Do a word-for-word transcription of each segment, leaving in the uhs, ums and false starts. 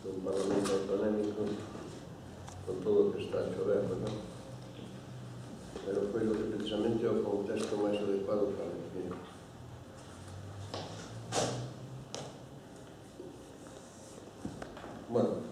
un parlamento autonómico con todo o que está a chover, non? Pero foi lo que precisamente o contexto máis adecuado para que... Bueno,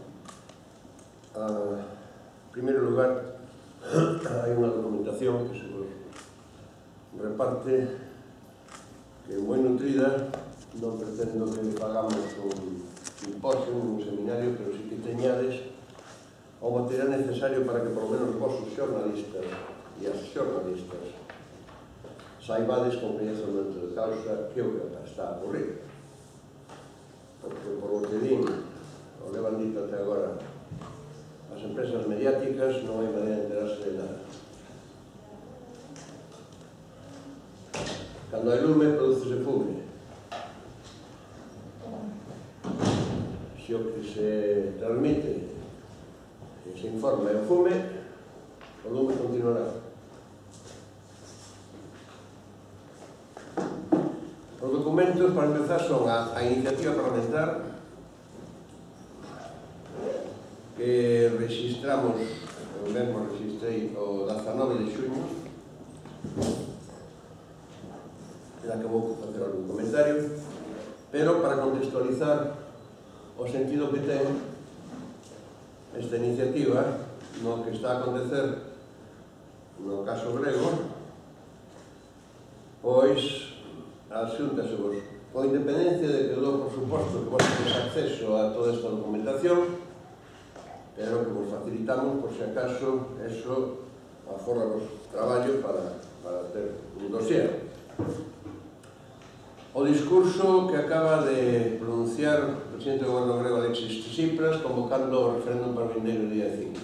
en primeiro lugar, hai unha documentación que se vos reparte que é moi nutrida. Non pretendo que pagamos un simposio, un seminario, pero sí que teñades o material necesario para que por lo menos vos os xornalistas e as xornalistas saibades con coñecemento de causa que o que está a ocurrir. Porque por o que din, o levan dito até agora, as empresas mediáticas non hai maneira de enterarse de nada. Cando hai lume, producese fume. Se o que se transmite e se informa é o fume, o lume continuará. Os documentos, para empezar, son a, a iniciativa parlamentar que registramos, eu mesmo registrei o dezanove de xuño, era que vou facer algún comentario, pero para contextualizar o sentido que ten esta iniciativa no que está a acontecer no caso grego, pois a Xunta se vos, con independencia de que dou por suposto que vos tenéis acceso a toda esta documentación, pero que vos facilitamos por se acaso eso aforra vos traballo para, para ter un dossier. O discurso que acaba de pronunciar o presidente do goberno grego Alexis Tsipras convocando o referéndum para o vindeiro día cinco.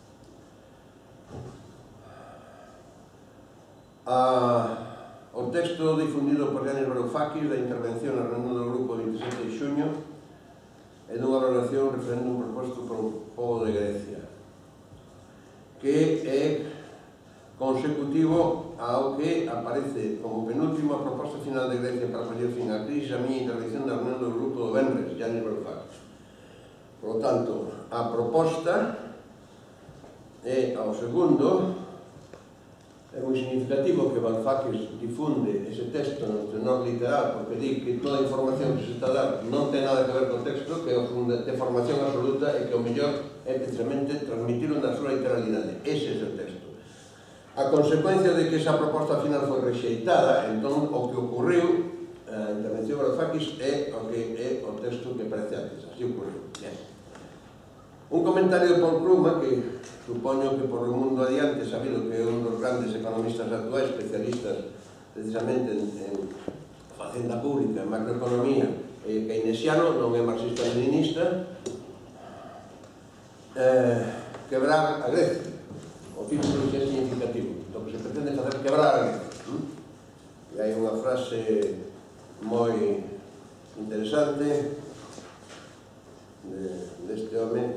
A O texto difundido por Yanis Varoufakis da intervención na reunión do grupo vinte e sete de xuño é dunha valoración referéndum proposto polo pobo de Grecia, que é consecutivo ao que aparece como penúltima proposta final de Grecia para poñer fin á crise a miña intervención na reunión do grupo do venres, Yanis Varoufakis. Por lo tanto, a proposta é ao segundo. É moi significativo que Varoufakis difunde ese texto no tenor literal, porque di que toda a información que se está a dar non ten nada que ver con texto, que é de formación absoluta e que o mellor é precisamente transmitirlo na súa literalidade. Ese é o texto. A consecuencia de que esa proposta final foi rexeitada, entón o que ocorreu, a intervención de Varoufakis é o que é o texto que aparece antes. Así ocorreu. Un comentario de Paul Krugman, que supoño que por o mundo adiante, sabido que é un dos grandes economistas actuais, especialistas precisamente en, en facenda pública, en macroeconomía, e keynesiano, non é marxista-leninista, eh, quebrar a Grecia. O título que é significativo. O que se pretende facer quebrar a Grecia. E hai unha frase moi interesante deste home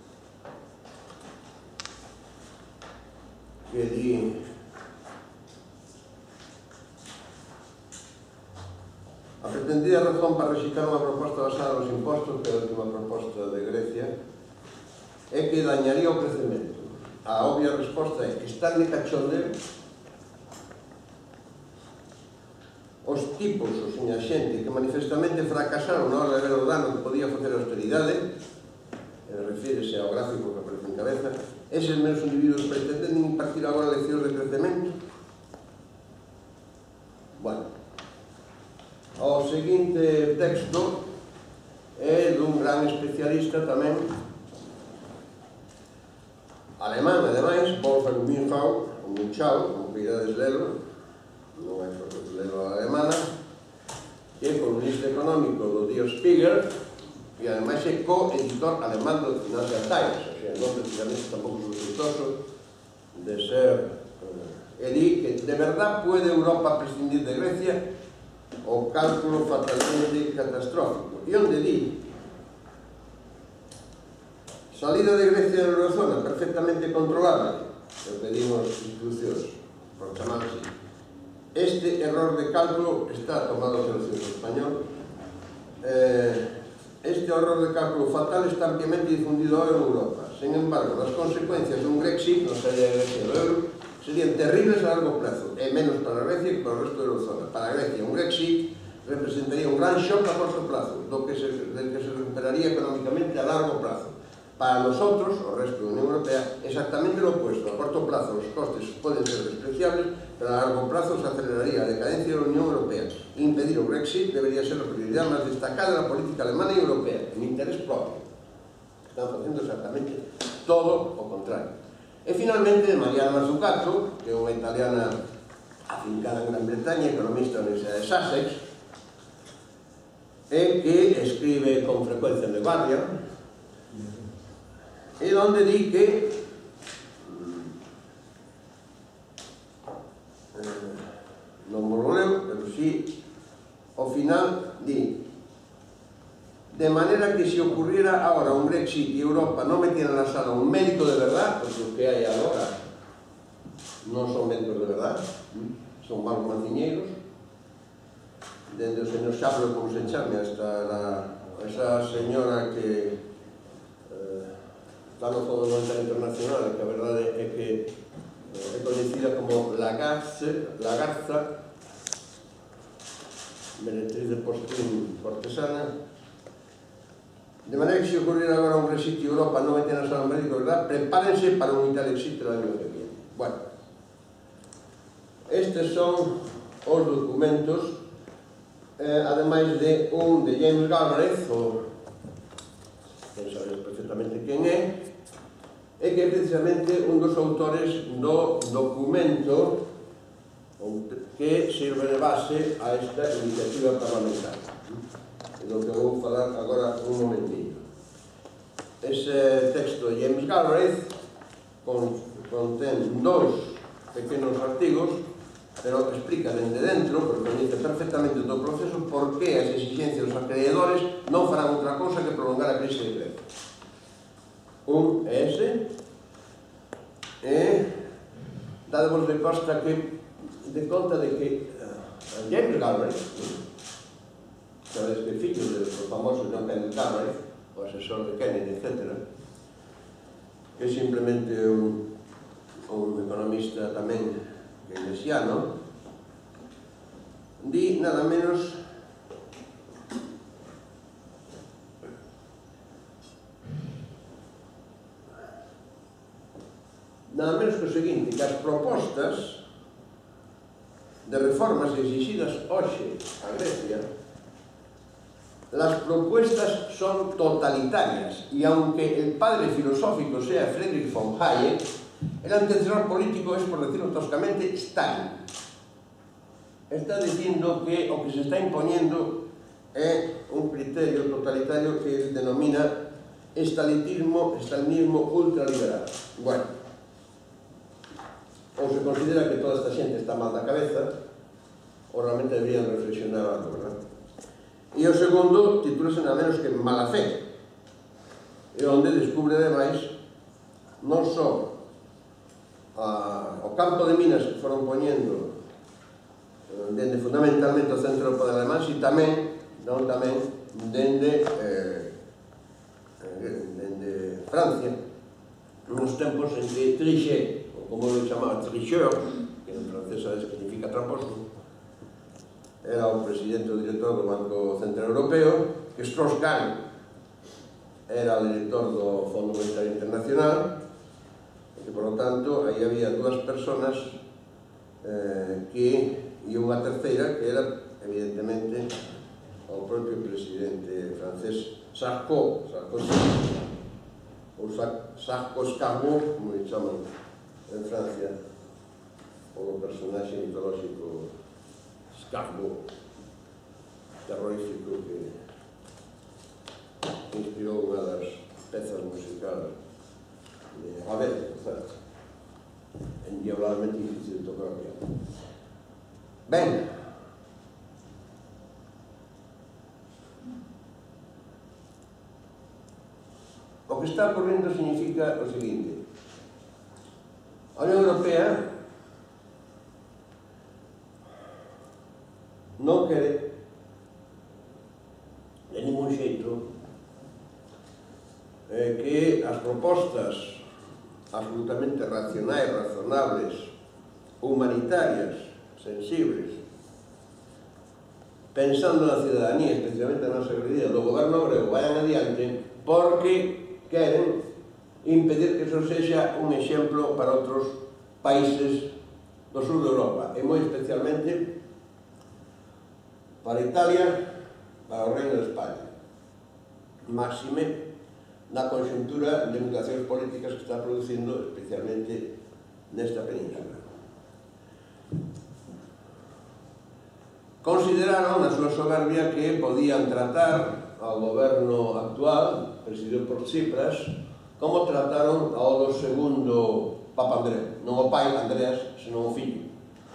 que di a pretendida razón para rexeitar unha proposta basada nos impostos, que é a última proposta de Grecia, é que dañaría o crecemento. A obvia resposta é que están de cachondeo os tipos, ou seña xente, que manifestamente fracasaron na hora de ver o dano que podía facer a austeridade, e refírese ao gráfico que aparece en cabeza, eses menos individuos pretenden impartir agora leccións de crecemento. Bueno, o seguinte texto é dun gran especialista tamén alemán, ademais, Wolfgang Münchau, o Münchau, como cuidades lelo, non é por lelo a alemana, que é columnista económico do Die Spiegel e ademais é co-editor alemán do Financial Times, o sea, non precisamente tampouco sospeitoso de ser e di que de verdad puede Europa prescindir de Grecia o cálculo fatalmente catastrófico. E onde di salida de Grecia da eurozona perfectamente controlada, que pedimos institucións, por chamar así. Este error de cálculo está tomado pelo centro español. Eh, este error de cálculo fatal está ampliamente difundido ahora en Europa. Sin embargo, las consecuencias de un Brexit, no sería Grecia do euro, serían terribles a largo plazo, e menos para Grecia que para o resto da eurozona. Para Grecia, un Brexit representaría un gran shock a corto plazo, do que se, del que se recuperaría económicamente a largo plazo. Para nosotros, o resto da Unión Europea, exactamente lo opuesto. A corto plazo los costes pueden ser despreciables, pero a largo plazo se aceleraría la decadencia de la Unión Europea. Impedir o Brexit debería ser la prioridad más destacada de la política alemana y europea, en interés propio. Están facendo exactamente todo o contrario. E finalmente, de Mariana Mazzucato, que é unha italiana afincada en Gran Bretaña, economista da Universidade de Sussex, e que escribe con frecuencia en The Guardian, e donde di que eh, non me lo leo, pero sí, ao final di: de manera que se ocurriera ahora un Brexit e Europa non metiera na sala un médico de verdad, porque o que hai agora non son médicos de verdad, son malos maciñeiros, dende o señor Xabro, como se chame, hasta la, esa señora que está no Fondo Monetario Internacional, que a verdade é que é coñecida como Lagarce, Lagarza, meretriz de postín cortesana. De maneira que se ocurriera agora un Brexit e Europa non meten a sala médico, verdad? Prepárense para un Italy-Exit el año que viene. Bueno, estes son os documentos, eh, ademais de un de James Galbraith, o quen sabe perfectamente quen é, e que é precisamente un dos autores do documento que sirve de base a esta iniciativa parlamentaria, e do que vou falar agora un momentinho. Ese texto de James Galbraith contén dous pequenos artigos, pero explica dende dentro, porque coñece perfectamente todo o proceso, por que as exigencias dos acreedores non farán outra cousa que prolongar a crise de Grecia. Un é ese, e dadevos de costa que de conta de que uh, James Galbraith, sabedes que fillo do famoso John Kenneth Galbraith, o asesor de Kennedy, etcétera, que é simplemente un, un economista tamén keynesiano, di nada menos nada menos que o seguinte, que as propostas de reformas exigidas hoxe a Grecia, las propuestas son totalitarias, y aunque el padre filosófico sea Friedrich von Hayek, el antecesor político es, por decirlo toscamente, Stalin. Está dicindo que o que se está imponiendo é un criterio totalitario que él denomina estalinismo, estalinismo ultraliberal. Bueno, ou se considera que toda esta xente está mal da cabeza, ou realmente deberían reflexionar algo, verdad? E o segundo titúlase nada menos que Mala Fe, e onde descubre ademais non só a, o campo de minas que foron poñendo dende fundamentalmente o centro do poder alemán, si tamén, non tamén, dende eh, dende Francia, nos tempos en que Trichet, ou como lo chamaba Tricheur, que en francés sabes que significa tramposo, era o presidente o director do Banco Central Europeo, que Strauss-Kahn era o director do Fondo Monetario Internacional, e que, por lo tanto, aí había dúas personas eh, que, e unha terceira, que era, evidentemente, o propio presidente francés Sarko, Sarkozy, ou Sarko-Scarbo, como le chaman en Francia, o personaxe mitolóxico Scarbo, terrorífico, que inspirou unha das pezas musicales de Ravel, por certo, endiabladamente difícil de tocar o piano. Ben, o que está ocorrendo significa o seguinte: a Unión Europea non quere de ningún xeito que as propostas absolutamente racionais, razonables, humanitarias, sensibles, pensando na ciudadanía, especialmente na nosa agredida do goberno grego, vayan adiante porque queren impedir que eso sexa un exemplo para outros países do sur de Europa e moi especialmente para Italia, para o Reino de España, máxime na conxuntura de mutacións políticas que está producindo especialmente nesta península. Consideraron na súa soberbia que podían tratar ao goberno actual, presidido por Tsipras, como trataron ao do segundo Papa Andrés, non o pai Andreas, senón o fillo.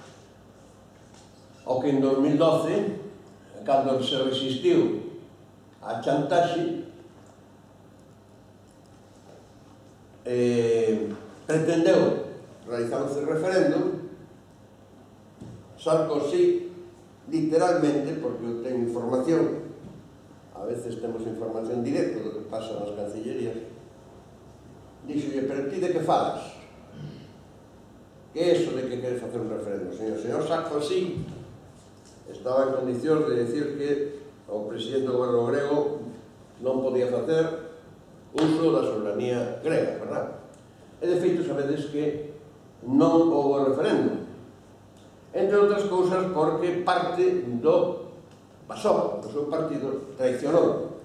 O que en dos mil doce, cando se resistiu a chantaxe, eh, pretendeu realizar ese referéndum. Sarkozy, literalmente, porque eu teño información, a veces temos información directa do que pasa nas cancillerías, dixolle, pero ti de que falas? Que é iso de que queres facer un referéndum? Señor, señor Sarkozy estaba en condicións de decir que o presidente do goberno grego non podía facer uso da soberanía grega, verdad? E de feito sabedes que non houve referéndum, entre outras cousas porque parte do PASOK, do seu partido, traicionou.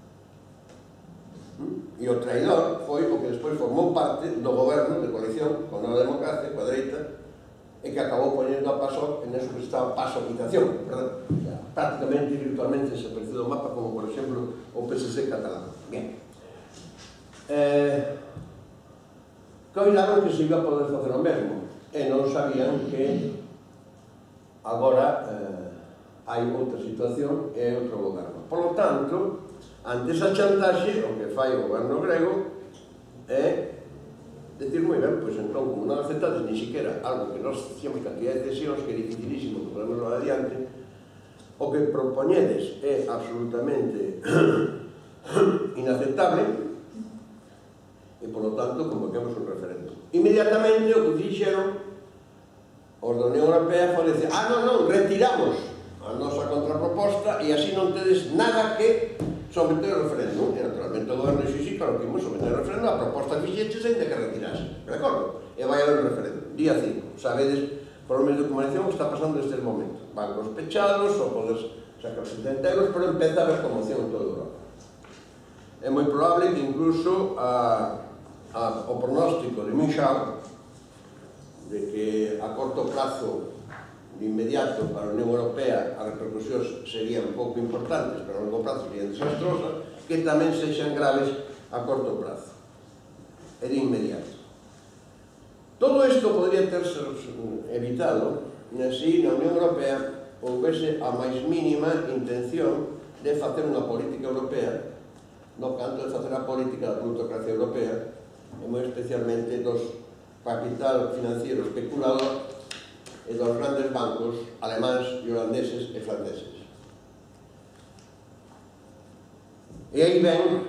E o traidor foi o que despois formou parte do goberno de coalición con a democracia, coa dereita, e que acabou ponendo a PASOK en eso que se estaba pasoquización, verdad? Prácticamente, virtualmente, desaparecido do mapa, como, por exemplo, o P S C catalán. Bien. Eh, coidaron que se iba a poder facer o mesmo, e non sabían que agora eh, hai outra situación e outro goberno. Por lo tanto, ante esa chantaxe, o que fai o goberno grego é decir, moi ben, pois entón, como non aceptades ni siquiera algo que nos hacíamos cantidad de decisións, que é dificilísimo que podemos ir adiante, o que propoñedes é absolutamente inaceptable e, por lo tanto, convoquemos un referéndum. Inmediatamente, o que dixeron os da Unión Europea foi dizer, ah, non, non, retiramos a nosa contraproposta e así non tedes nada que someter ao referéndum. E, naturalmente, o goberno dixo, sí, claro que imos someter ao referéndum, a proposta fixeches ainda que retirase, de acordo? E vai haber un referéndum. Día cinco, sabedes, por os medios de comunicación, que está pasando nestes momentos. Bancos pechados, ou podes sacar setenta euros, pero empeza a haber conmoción en toda Europa. É moi probable que incluso a, a, o pronóstico de Michel de que a corto plazo de inmediato para a Unión Europea as repercusións serían pouco importantes, pero a longo plazo serían desastrosas, que tamén sexan graves a corto plazo e de inmediato. Todo isto podría terse evitado se na Unión Europea houvese a máis mínima intención de facer unha política europea, no canto de facer a política da plutocracia europea, e moi especialmente dos capital financiero especulador e dos grandes bancos alemáns, holandeses e franceses. E aí ven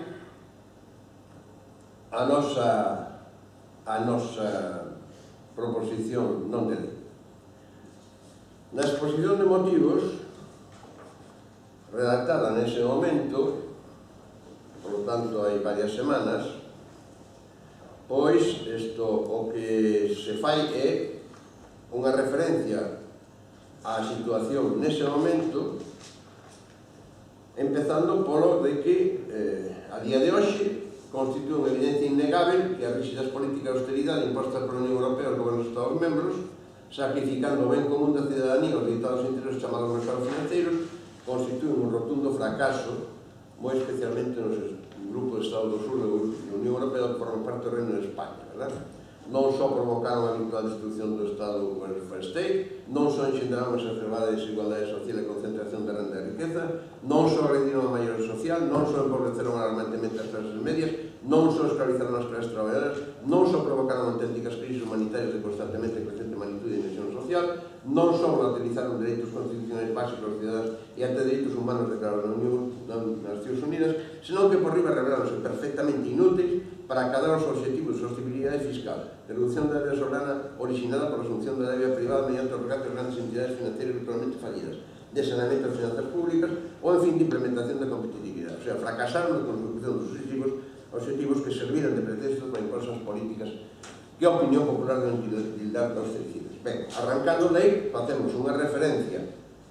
a nosa a nosa proposición non de lei. Na exposición de motivos redactada nese momento, por lo tanto hai varias semanas, pois isto o que se fai é unha referencia á situación nese momento, empezando polo de que eh, a día de hoxe constitúe unha evidencia innegável que as rígidas políticas de austeridade impostas pola Unión Europea aos gobernos dos Estados membros, sacrificando o ben común da cidadanía aos ditados intereses chamados mercados financeiros, constitúen un rotundo fracaso, moi especialmente nos grupos de Estado do Sur da Unión Europea que forman parte do Reino de España, verdad? Non só provocaron a habitual destrucción do Estado welfare state, non só enxendraron a exacerbada desigualdade social e concentración da renda e riqueza, non só agrediron a maioría social, non só empobreceron alarmantemente as clases medias, non só esclavizaron as clases traballadoras, non só provocaron auténticas crisis humanitarias de constantemente crecente magnitude e dimensión social, non só volatilizaron dereitos constitucionais básicos dos cidadanos e até dereitos humanos declarados na Unión, nas Nacións Unidas, senón que por riba revelaronse perfectamente inútil para acadar os obxectivos de sostenibilidade fiscal, de reducción da débeda soberana originada por a asunción da débeda privada mediante o resgate de grandes entidades financeiras virtualmente fallidas, de saneamento das finanzas públicas ou, en fin, de implementación da competitividade. O sea, fracasaron na consecución dos obxectivos, obxectivos que serviran de pretexto para impor as políticas que a opinión popular deben tildar de austericidas. Ben, arrancando de aí, facemos unha referencia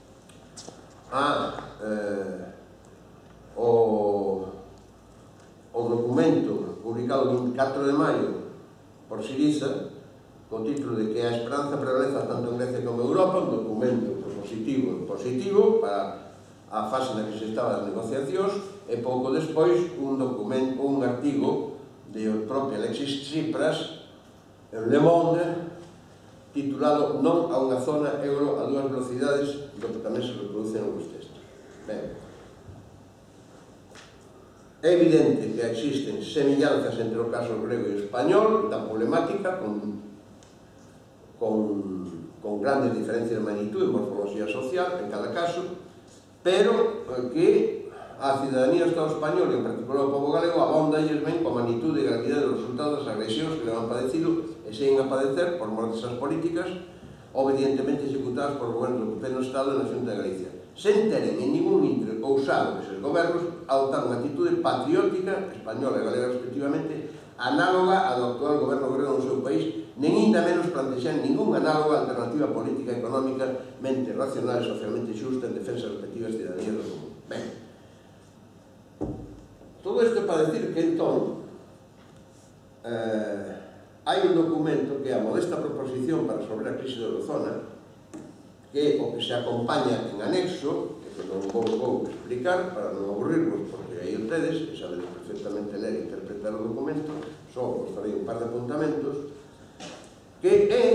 a eh, o, o documento publicado o vinte e catro de maio por Syriza, co título de que a esperanza prevaleza tanto en Grecia como en Europa, un documento positivo e positivo para a fase na que se estaba as negociacións, e pouco despois un documento, un artigo de propio Alexis Tsipras en Le Monde, titulado Non a unha zona euro a dúas velocidades, do que tamén se reproduce en alguns textos. Ben, é evidente que existen semillanzas entre o caso grego e o español da problemática con, con, con grandes diferencias de magnitud e morfología social en cada caso, pero que a cidadanía do Estado español e en particular o povo galego abonda e ben coa magnitud e gravidade dos resultados das agresións que levan padecido e seguen a padecer por mor desas políticas obedientemente executadas por gobernos do P P no Estado e na Xunta de Galicia, sen teren en ningún intre ousado eses gobernos adoptar unha actitude patriótica española e galega respectivamente análoga ao actual goberno grego no seu país, nen ainda menos plantexar ninguna análoga alternativa política e económicamente racional e socialmente xusta en defensa das respectivas ciudadanías do mundo. Ben, todo isto é para decir que entón eh, hai un documento que é a modesta proposición para resolver a crise da eurozona, que é o que se acompaña en anexo, que non vou, vou explicar para non aburrirvos, porque aí o tedes, que sabedes perfectamente ler e interpretar o documento, só vos farei un par de apuntamentos, que é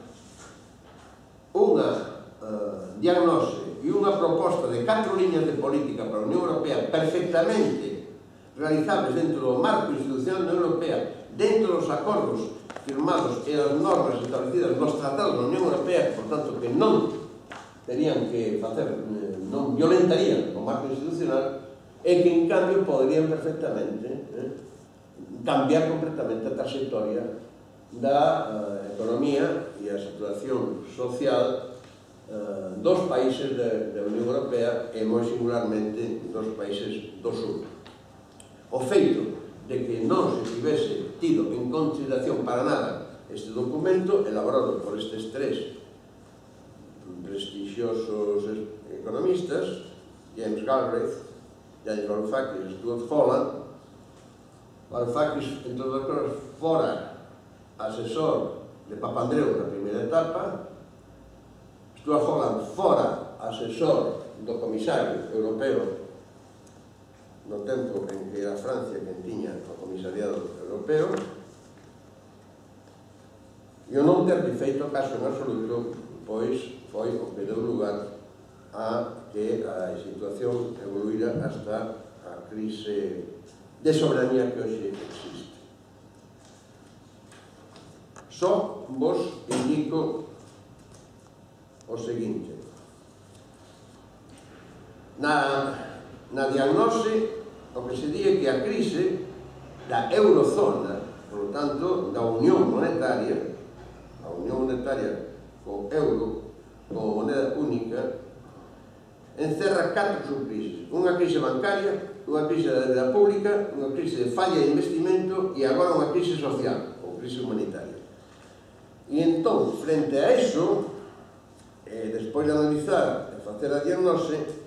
unha uh, diagnose e unha proposta de catro liñas de política para a Unión Europea perfectamente realizables dentro do marco institucional da Unión Europea, dentro dos acordos firmados e as normas establecidas nos tratados da Unión Europea, por tanto que non terían que facer, non violentarían o marco institucional, e que en cambio poderían perfectamente eh, cambiar completamente a trayectoria da uh, economía e a situación social uh, dos países da Unión Europea e moi singularmente dos países do sur. O feito de que non se tivese tido en consideración para nada este documento elaborado por estes tres prestixiosos economistas, James Galbraith, Yanis Varoufakis e Stuart Holland. Varoufakis, entre outras cosas, fora asesor de Papandreou na primeira etapa, Stuart Holland fora asesor do comisario europeo no tempo en que era Francia quen tiña o comisariado europeo, e o non ter feito caso en absoluto, pois foi o que deu lugar a que a situación evoluíra hasta a crise de soberanía que hoxe existe. Só vos indico o seguinte: na Na diagnose, o que se di é que a crise da eurozona, por lo tanto, da unión monetaria, a unión monetaria co euro como moneda única, encerra catro subcrises: unha crise bancaria, unha crise da débeda pública, unha crise de falla de investimento e agora unha crise social, ou crise humanitaria. E entón, frente a iso, eh, despois de analizar e facer a diagnose,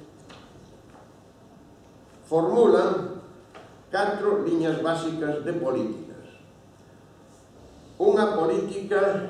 formulan catro liñas básicas de políticas. Unha política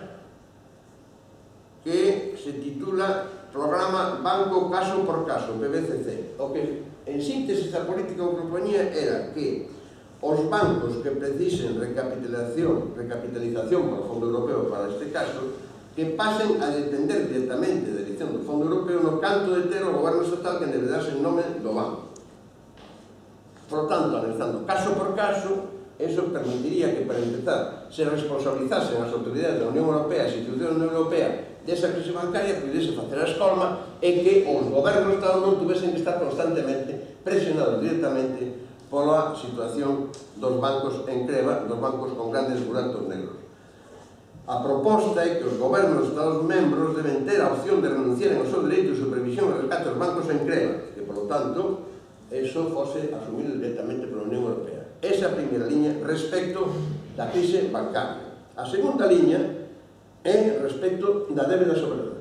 que se titula Programa Banco Caso por Caso, P B C C. O que, en síntese, esta política que proponía era que os bancos que precisen recapitalización, recapitalización por o Fondo Europeo para este caso, que pasen a depender directamente da dirección do Fondo Europeo no canto de ter o goberno estatal que debe darse en nome do banco. Por lo tanto, analizando caso por caso, eso permitiría que, para empezar, se responsabilizasen as autoridades da Unión Europea, as institucións da Unión Europea, desa crise bancaria, pudiese facer a escolma e que os gobernos do Estado non tuvesen que estar constantemente presionados directamente pola situación dos bancos en creba, dos bancos con grandes buratos negros. A proposta é que os gobernos dos Estados membros deben ter a opción de renunciar ao seu dereito de supervisión e rescate dos bancos en creba, que, por lo tanto, eso fose asumido directamente pola Unión Europea. Esa é a primeira liña respecto da crise bancaria. A segunda liña é respecto da débeda soberana.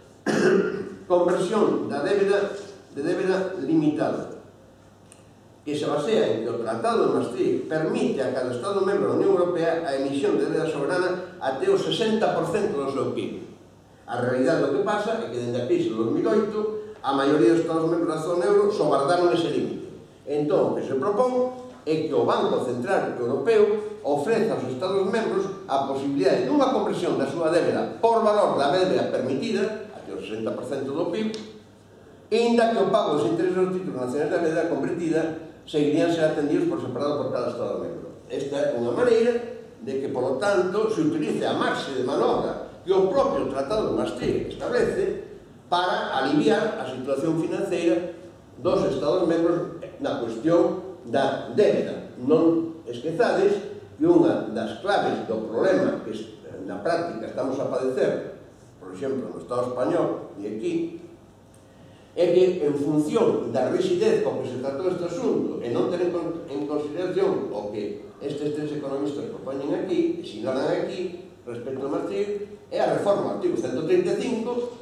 Conversión da débeda de débeda limitada, que se basea en que o Tratado de Maastricht permite a cada Estado membro da Unión Europea a emisión de débeda soberana até o sesenta por cento do seu P I B. A realidade do que pasa é que dende a crise de dos mil oito a maioría dos Estados membros da zona euro sobardaron ese límite. Entón, o que se propón é que o Banco Central Europeo ofrece aos Estados membros a posibilidade dunha conversión da súa débeda por valor da débeda permitida, até o sesenta por cento do P I B, e inda que o pago dos intereses dos títulos nacionais da débeda convertida seguirían ser atendidos por separado por cada Estado membro. Esta é unha maneira de que, por lo tanto, se utilice a marxe de manobra que o propio Tratado de Maastricht establece para aliviar a situación financeira dos Estados membros na cuestión da débeda. Non esquezades que unha das claves do problema que na práctica estamos a padecer, por exemplo, no Estado español e aquí, é que en función da rigidez con que se tratou este asunto e non ter en consideración o que estes tres economistas propoñen aquí, e sinalan aquí, respecto a Maastricht, é a reforma do artigo ciento trinta e cinco,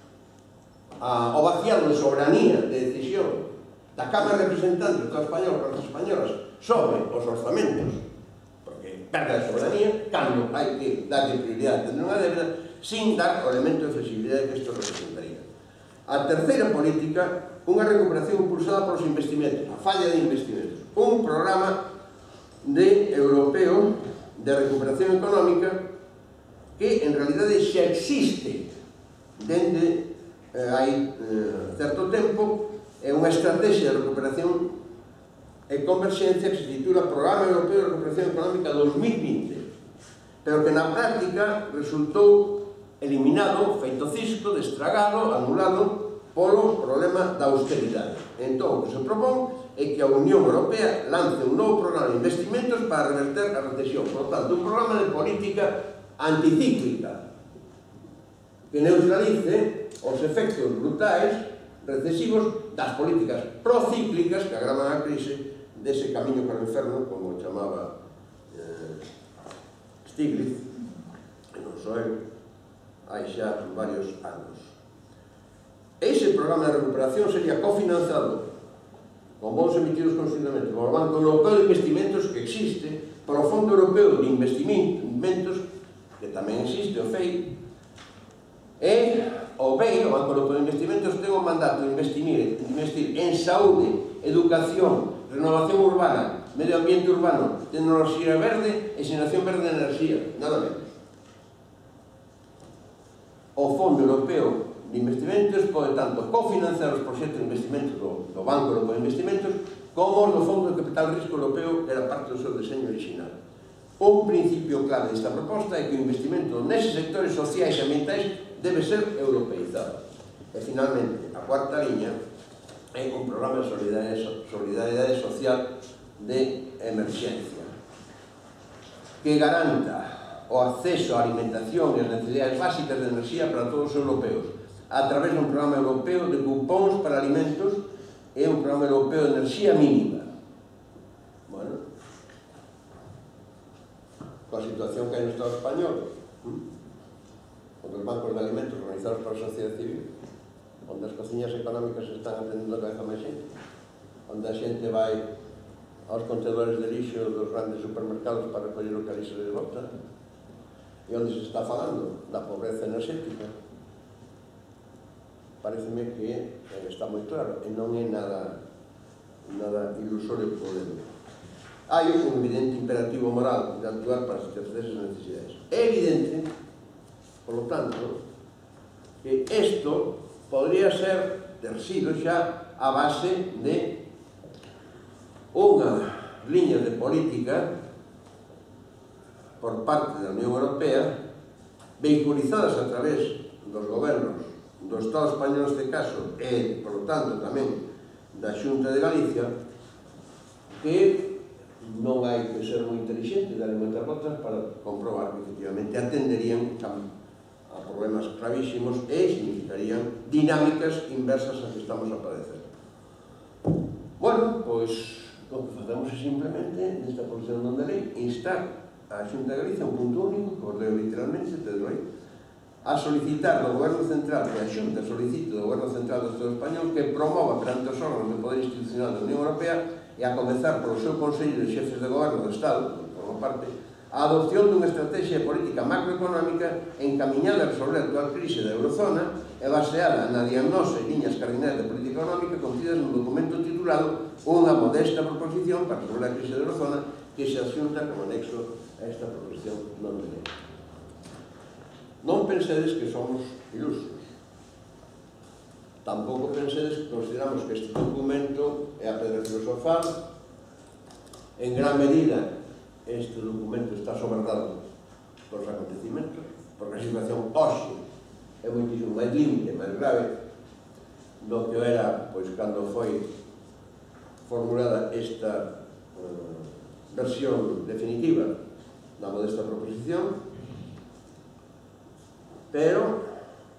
a, o vaciado de soberanía de decisión da Cámara de Representantes do Estado español para as españolas sobre os orzamentos, porque perde a soberanía, cando hai que darle prioridade a tener unha débeda, sin dar o elemento de flexibilidade que isto representaría. A terceira política, unha recuperación impulsada polos investimentos, a falla de investimentos, un programa de europeo de recuperación económica que en realidade xa existe dende eh, hai eh, certo tempo, é unha estrategia de recuperación e converxencia que se titula Programa Europeo de Recuperación Económica dos mil vinte, pero que na práctica resultou eliminado, feito cisco, destragado, anulado polo problema da austeridade. Entón, o que se propón é que a Unión Europea lance un novo programa de investimentos para reverter a recesión. Por tanto, un programa de política anticíclica que neutralice os efectos brutais recesivos das políticas procíclicas que agravan a crise dese camiño para o inferno, como chamaba eh, Stiglitz, que non só eu, hai xa varios anos. Ese programa de recuperación sería cofinanzado con bonos emitidos conjuntamente polo Banco Europeo de Investimentos, que existe, polo Fondo Europeo de Investimentos, que tamén existe, o F E I, e o B E I, o Banco Europeo de Investimentos, ten o mandato de investir, investir en saúde, educación, renovación urbana, medio ambiente urbano, tecnoloxía verde e xeración verde de enerxía, nada menos. O Fondo Europeo de Investimentos pode tanto cofinanciar os proxectos de investimento do, do Banco Europeo de Investimentos como os do Fondo de Capital Risco Europeo, que era parte do seu deseño original. Un principio clave desta proposta é que o investimento neses sectores sociais e ambientais debe ser europeizado. E, finalmente, a cuarta liña é un programa de solidaridade, solidaridade social de emerxencia que garanta o acceso á alimentación e as necesidades básicas de enerxía para todos os europeos a través dun programa europeo de cupóns para alimentos e un programa europeo de enerxía mínima. Bueno, coa situación que hai no Estado español, onde os bancos de alimentos organizados pola sociedade civil, onde as cociñas económicas están atendendo a cabeza máis xente, onde a xente vai aos contedores de lixo dos grandes supermercados para recoller o que ali se les bota, e onde se está falando da pobreza enerxética, pareceme que está moi claro, e non é nada, nada ilusorio o problema. Hai un evidente imperativo moral de actuar para satisfacer esas necesidades. É evidente, por lo tanto, que isto podría ser ter sido xa a base de unha liña de política por parte da Unión Europea, vehiculizadas a través dos gobernos do Estado español neste caso e, por lo tanto, tamén da Xunta de Galicia, que non hai que ser moi inteligente e darle moitas voltas para comprobar que efectivamente atenderían a problemas gravísimos e significarían dinámicas inversas a que estamos a padecer. Bueno, pois o que facemos é simplemente, nesta proposición non de lei, instar a Xunta de Galicia, un punto único, que os leo literalmente, te doy, a solicitar do Goberno Central, que a Xunta solicite do Goberno Central do Estado Español que promova perante os órganos de poder institucional da Unión Europea e a comezar polo seu Consello de Xefes de Goberno do Estado, por forma parte, a adopción dunha estrategia política macroeconómica encaminhada a resolver a actual crise da eurozona e baseada na diagnose e liñas cardinais de política económica contidas nun documento titulado Unha modesta proposición para resolver a crise da eurozona que se asunta como anexo a esta proposición non de lei. Non pensedes que somos ilusos. Tampouco pensedes que consideramos que este documento é a pedra filosofal. En gran medida, este documento está sobredado por os acontecimentos, porque a situación hoxe é moitísimo máis límite, máis grave do que era pois cando foi formulada esta uh, versión definitiva da modesta proposición, pero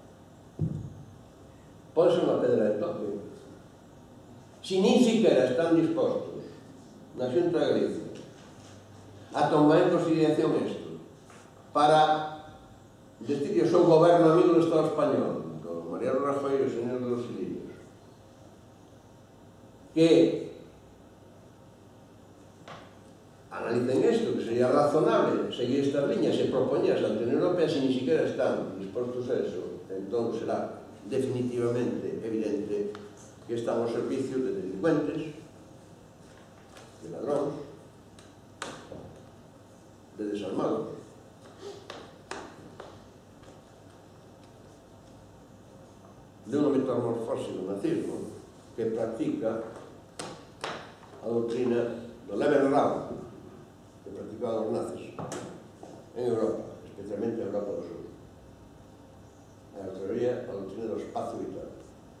pode ser unha pedra de toque. Si nin siquiera están dispostos na Xunta de Galicia a tomar en consideración isto para decidir o seu goberno amigo do Estado español, con Mariano Rajoy e o señor de los Silillos, que analicen isto, que sería razonable seguir estas liñas e propoñas ante a Unión Europea, se ni siquiera están dispostos a eso, entón será definitivamente evidente que están ao servicio de delincuentes, de ladróns, de desarmados. De unha metamorfose do nazismo que practica a doutrina do Lebenraum que practicaban os nazis en Europa, especialmente en Europa do Sur. A teoría, a doutrina do espacio vital.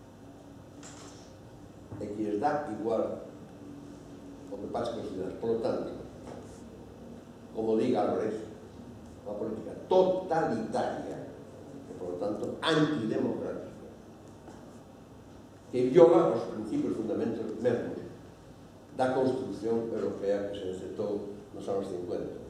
E que lles dá igual o que pasa con os cidadãos. Por lo tanto, como diga Álvarez, unha política totalitaria e, por lo tanto, antidemocrática, que viola os principios fundamentos mesmos da Constitución Europea que se encetou nos anos cincuenta.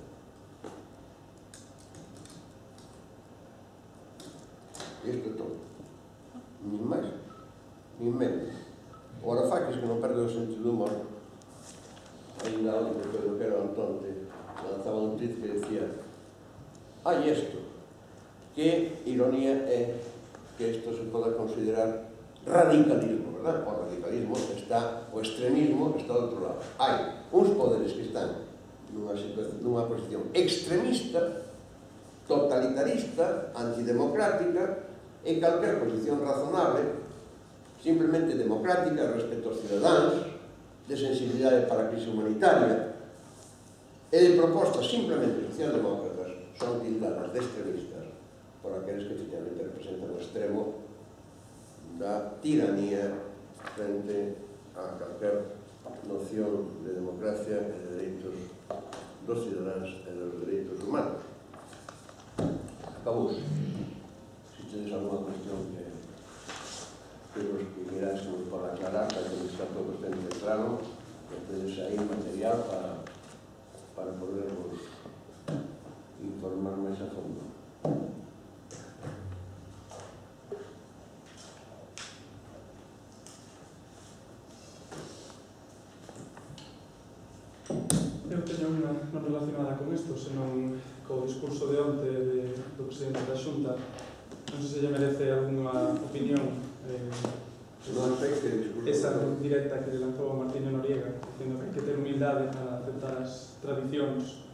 Isto é todo. Nin máis, nin menos. O Varoufakis, que non perde o sentido do humor, ainda onde, creo que era Antonte, lanzaba un tweet que decía: hai isto, que ironía é que isto se poda considerar radicalismo, verdad? O radicalismo está, o extremismo está do outro lado. Hai uns poderes que están nunha, situación, nunha posición extremista, totalitarista, antidemocrática, e calquer posición razonable, simplemente democrática, respecto aos cidadáns, de sensibilidade para a crise humanitaria, e de propostas simplemente socialdemócratas, son tildadas de extremistas por aqueles que finalmente representan o extremo da tiranía frente a calquer noción de democracia e de dereitos dos cidadáns e dos dereitos humanos. Acabou. Se tedes alguna cuestión que que vos que queráis que vos poda aclarar, para que está todo bastante claro, que tedes aí material para, para podervos informar máis a fondo. Eu teño unha non relacionada con isto, senón co discurso de onte de, do presidente da Xunta. Non sei se lle merece algunha opinión eh, non sei que discurso esa directa que le lanzou a Martiño Noriega, dicindo que hai que ter humildade para aceptar as tradicións